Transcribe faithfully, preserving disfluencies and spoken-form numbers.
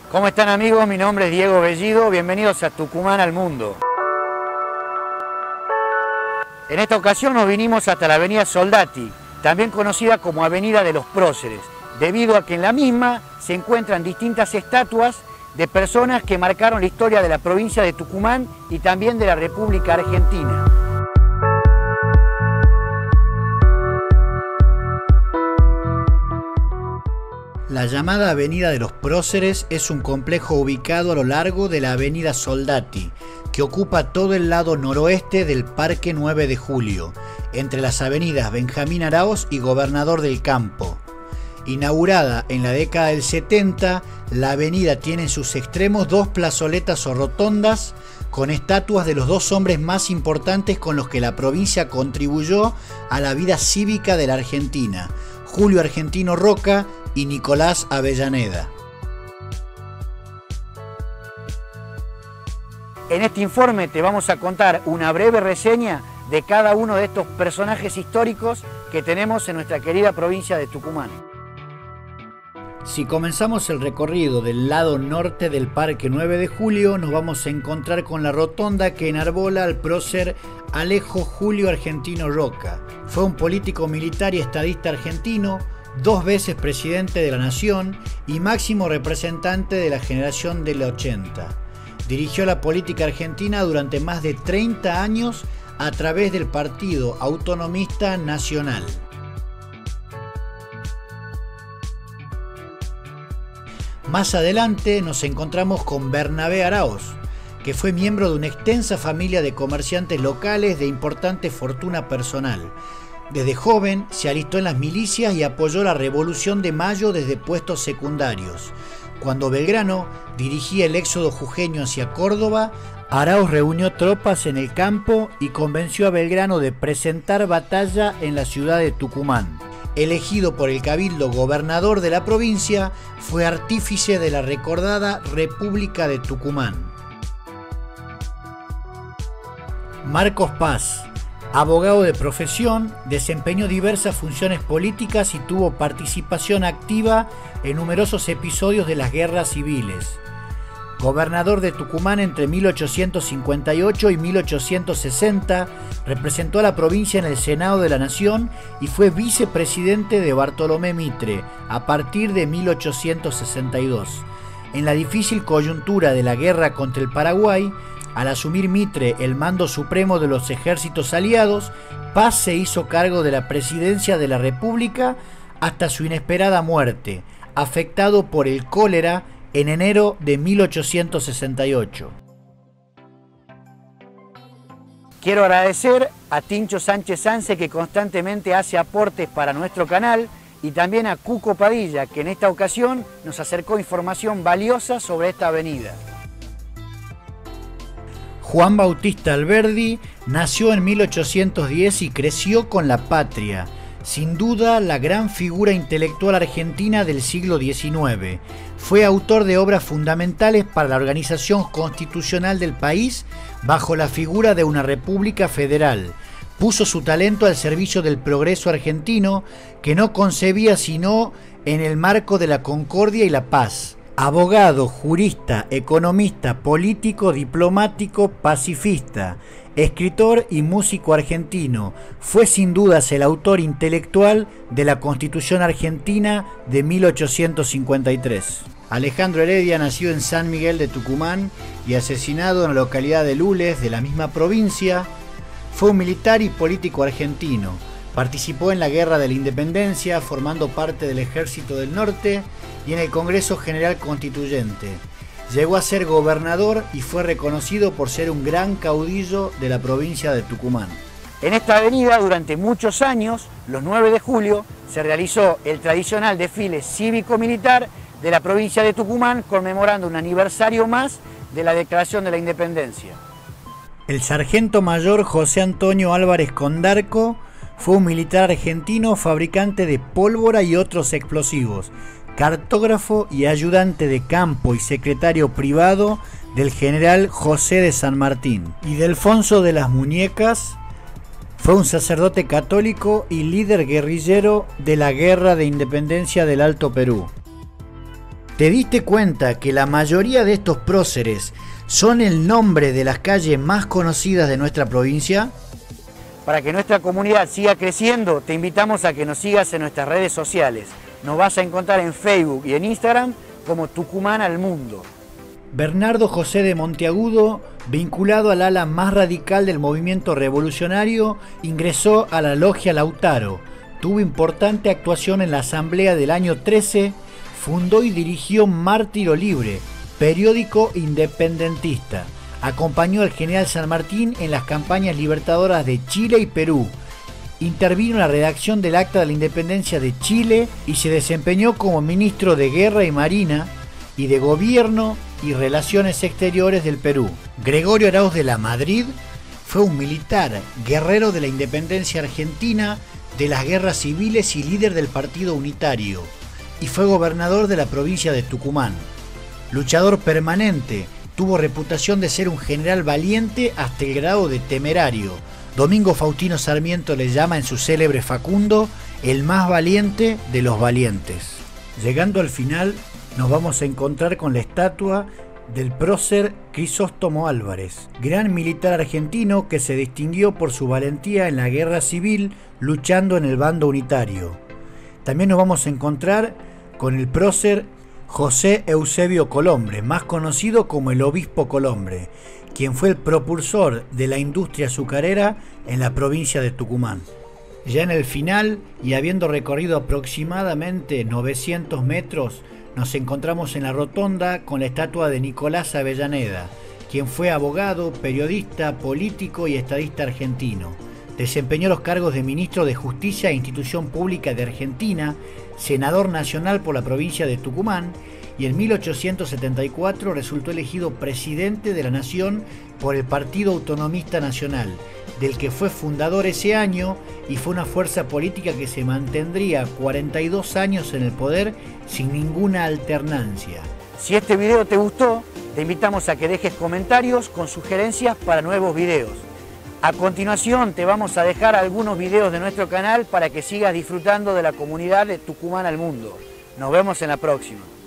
¿Cómo están, amigos? Mi nombre es Diego Bellido, bienvenidos a Tucumán al Mundo. En esta ocasión nos vinimos hasta la avenida Soldati, también conocida como Avenida de los Próceres, debido a que en la misma se encuentran distintas estatuas de personas que marcaron la historia de la provincia de Tucumán y también de la República Argentina. La llamada Avenida de los Próceres es un complejo ubicado a lo largo de la Avenida Soldati, que ocupa todo el lado noroeste del Parque nueve de julio, entre las avenidas Benjamín Araoz y Gobernador del Campo. Inaugurada en la década del setenta, la avenida tiene en sus extremos dos plazoletas o rotondas con estatuas de los dos hombres más importantes con los que la provincia contribuyó a la vida cívica de la Argentina, Julio Argentino Roca y Nicolás Avellaneda. En este informe te vamos a contar una breve reseña de cada uno de estos personajes históricos que tenemos en nuestra querida provincia de Tucumán. Si comenzamos el recorrido del lado norte del Parque nueve de julio, nos vamos a encontrar con la rotonda que enarbola al prócer Alejo Julio Argentino Roca. Fue un político militar y estadista argentino, dos veces presidente de la Nación y máximo representante de la generación del ochenta. Dirigió la política argentina durante más de treinta años a través del Partido Autonomista Nacional. Más adelante nos encontramos con Bernabé Araoz, que fue miembro de una extensa familia de comerciantes locales de importante fortuna personal. Desde joven se alistó en las milicias y apoyó la Revolución de Mayo desde puestos secundarios. Cuando Belgrano dirigía el éxodo jujeño hacia Córdoba, Araoz reunió tropas en el campo y convenció a Belgrano de presentar batalla en la ciudad de Tucumán. Elegido por el Cabildo gobernador de la provincia, fue artífice de la recordada República de Tucumán. Marcos Paz, abogado de profesión, desempeñó diversas funciones políticas y tuvo participación activa en numerosos episodios de las guerras civiles. Gobernador de Tucumán entre mil ochocientos cincuenta y ocho y mil ochocientos sesenta, representó a la provincia en el Senado de la Nación y fue vicepresidente de Bartolomé Mitre a partir de mil ochocientos sesenta y dos. En la difícil coyuntura de la guerra contra el Paraguay, al asumir Mitre el mando supremo de los ejércitos aliados, Paz se hizo cargo de la presidencia de la República hasta su inesperada muerte, afectado por el cólera en enero de mil ochocientos sesenta y ocho. Quiero agradecer a Tincho Sánchez Sanse, que constantemente hace aportes para nuestro canal, y también a Cuco Padilla, que en esta ocasión nos acercó información valiosa sobre esta avenida. Juan Bautista Alberdi nació en mil ochocientos diez y creció con la patria. Sin duda, la gran figura intelectual argentina del siglo diecinueve. Fue autor de obras fundamentales para la organización constitucional del país bajo la figura de una república federal. Puso su talento al servicio del progreso argentino, que no concebía sino en el marco de la concordia y la paz. Abogado, jurista, economista, político, diplomático, pacifista, escritor y músico argentino, fue sin dudas el autor intelectual de la Constitución Argentina de mil ochocientos cincuenta y tres. Alejandro Heredia nació en San Miguel de Tucumán y asesinado en la localidad de Lules, de la misma provincia. Fue un militar y político argentino. Participó en la Guerra de la Independencia, formando parte del Ejército del Norte y en el Congreso General Constituyente. Llegó a ser gobernador y fue reconocido por ser un gran caudillo de la provincia de Tucumán. En esta avenida, durante muchos años, los nueve de julio, se realizó el tradicional desfile cívico-militar de la provincia de Tucumán, conmemorando un aniversario más de la Declaración de la Independencia. El sargento mayor José Antonio Álvarez Condarco fue un militar argentino, fabricante de pólvora y otros explosivos, cartógrafo y ayudante de campo y secretario privado del general José de San Martín. Ildefonso de las Muñecas fue un sacerdote católico y líder guerrillero de la Guerra de Independencia del Alto Perú. ¿Te diste cuenta que la mayoría de estos próceres son el nombre de las calles más conocidas de nuestra provincia? Para que nuestra comunidad siga creciendo, te invitamos a que nos sigas en nuestras redes sociales. Nos vas a encontrar en Facebook y en Instagram como Tucumán al Mundo. Bernardo José de Monteagudo, vinculado al ala más radical del movimiento revolucionario, ingresó a la Logia Lautaro, tuvo importante actuación en la Asamblea del año trece, fundó y dirigió Mártiro Libre, periódico independentista. Acompañó al general San Martín en las campañas libertadoras de Chile y Perú. Intervino en la redacción del Acta de la Independencia de Chile y se desempeñó como ministro de Guerra y Marina y de Gobierno y Relaciones Exteriores del Perú. Gregorio Arauz de la Madrid fue un militar, guerrero de la independencia argentina, de las guerras civiles y líder del Partido Unitario, y fue gobernador de la provincia de Tucumán. Luchador permanente, tuvo reputación de ser un general valiente hasta el grado de temerario. Domingo Faustino Sarmiento le llama en su célebre Facundo el más valiente de los valientes. Llegando al final, nos vamos a encontrar con la estatua del prócer Crisóstomo Álvarez, gran militar argentino que se distinguió por su valentía en la guerra civil luchando en el bando unitario. También nos vamos a encontrar con el prócer José Eusebio Colombre, más conocido como el Obispo Colombre, quien fue el propulsor de la industria azucarera en la provincia de Tucumán. Ya en el final, y habiendo recorrido aproximadamente novecientos metros, nos encontramos en la rotonda con la estatua de Nicolás Avellaneda, quien fue abogado, periodista, político y estadista argentino. Desempeñó los cargos de Ministro de Justicia e Institución Pública de Argentina, Senador Nacional por la provincia de Tucumán, y en mil ochocientos setenta y cuatro resultó elegido Presidente de la Nación por el Partido Autonomista Nacional, del que fue fundador ese año, y fue una fuerza política que se mantendría cuarenta y dos años en el poder sin ninguna alternancia. Si este video te gustó, te invitamos a que dejes comentarios con sugerencias para nuevos videos. A continuación te vamos a dejar algunos videos de nuestro canal para que sigas disfrutando de la comunidad de Tucumán al Mundo. Nos vemos en la próxima.